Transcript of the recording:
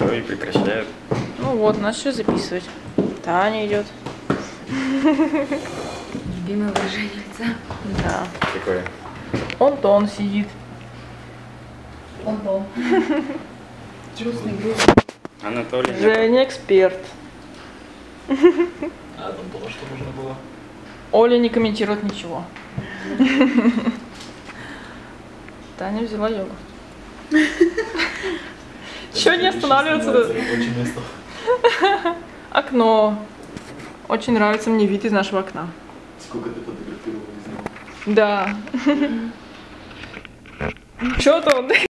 все, и прекращают. Ну вот, начали записывать. Таня идет. Любимое выражение лица. Да. Какое? Он сидит. Он. Грустный, грустный. Анатолий. Женя эксперт. А там было, что нужно было? Оля не комментирует ничего. Таня взяла йогурт. Чего не останавливаться? Рабочее место. Окно. Очень нравится мне вид из нашего окна. Сколько ты фотографировал из него? Да. Что там?